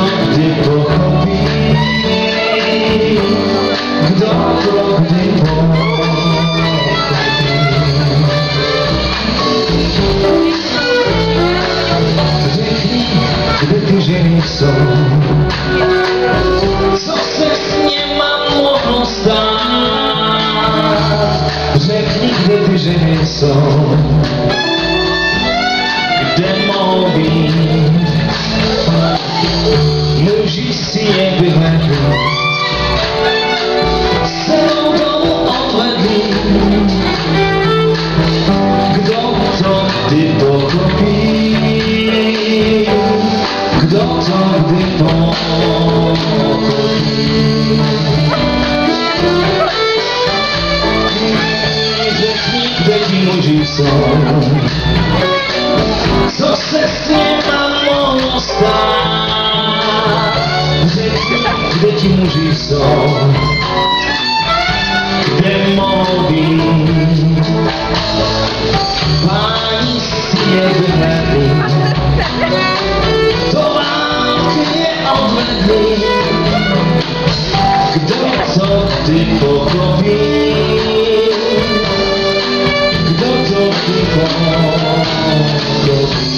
gdy pochopí, kdo to gdy pochopí. Řekni, kde ty ženy jsou, co se s něma mohlo stát. Řekni, kde ty ženy jsou, kde mohou být. Muži si je vyhledli, celou dobu odvedli. Kdo to kdy pochopí, kdo to kdy pochopí. Řekni, kde ti muži jsou, co se s něma mohlo stát. Řekni, kde ti muži jsou, kde mohou být. Páni si je vyhledli, do války je odvedli. Kdo to kdy pochopí, kdo to kdy pochopí.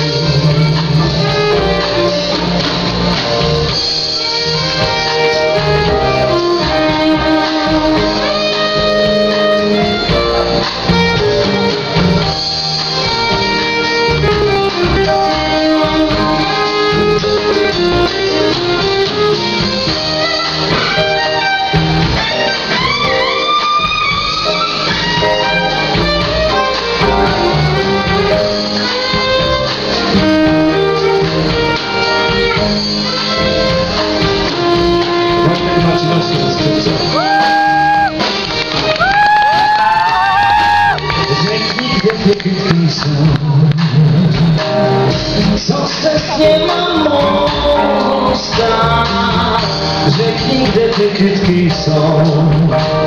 Řekni, kde ty kytky jsou, co se s něma mohlo stát. Řekni, kde ty kytky jsou.